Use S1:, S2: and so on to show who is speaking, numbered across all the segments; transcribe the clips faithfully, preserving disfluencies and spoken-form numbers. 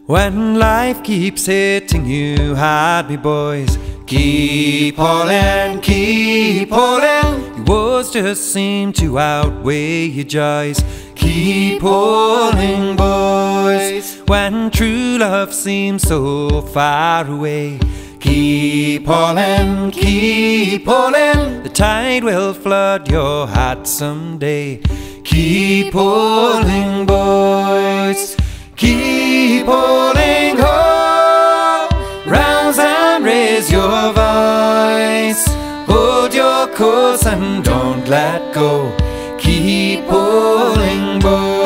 S1: When life keeps hitting you hard, me boys, keep hauling, keep hauling. Your woes just seem to outweigh your joys. Keep hauling, boys. When true love seems so far away, keep hauling, keep hauling. The tide will flood your heart someday. Keep hauling, boys. Keep hauling ho, rouse and raise your voice. Hold your course and don't let go. Keep hauling, boys.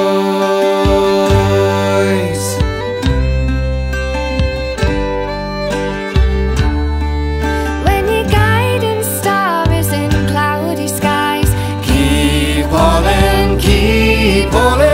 S2: When your guiding star is in cloudy skies,
S1: keep hauling, keep hauling.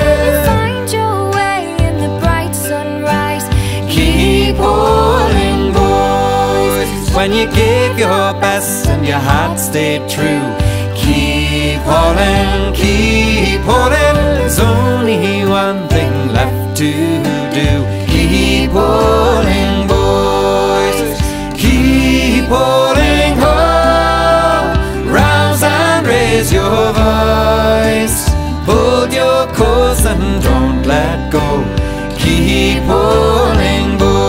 S1: Keep hauling, boys. When you gave your best and your heart stayed true, keep hauling, keep hauling. There's only one thing left to do. Keep hauling, boys. Keep hauling ho, rouse and raise your voice. Hold your course and don't let go. Keep hauling, boys.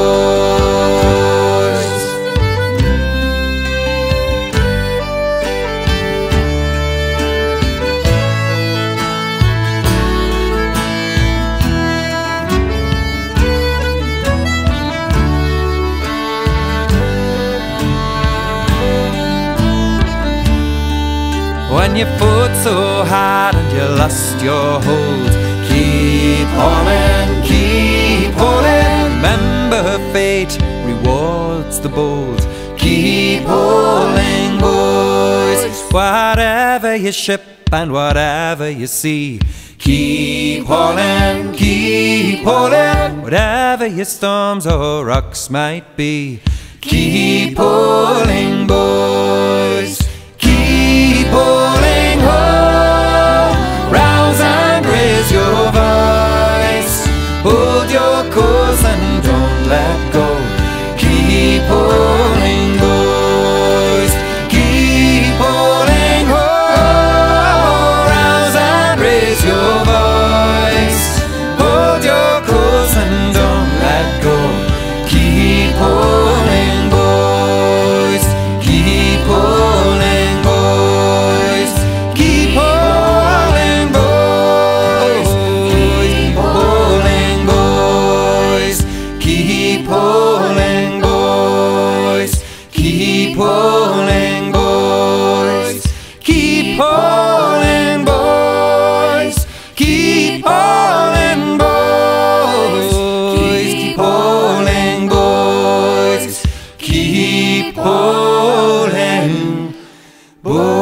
S1: When you fought so hard and you lost your hold, keep hauling, keep hauling. Remember fate rewards the bold. Keep hauling, boys. Whatever you ship and whatever you see, keep hauling, keep hauling. Whatever your storms or rocks might be, keep hauling, boys. Keep hauling ho, rouse and raise your voice. Hold your course and don't let go. Keep hauling, boys. Keep hauling ho, rouse and raise your voice. Hold your course and don't let go. Keep hauling, boys. Keep hauling, boys. Keep hauling, boys. Keep hauling, boys. Keep hauling, boys. Keep hauling, boys. Keep hauling, boys. Keep hauling, boys. Keep hauling, boys. Keep hauling, boys.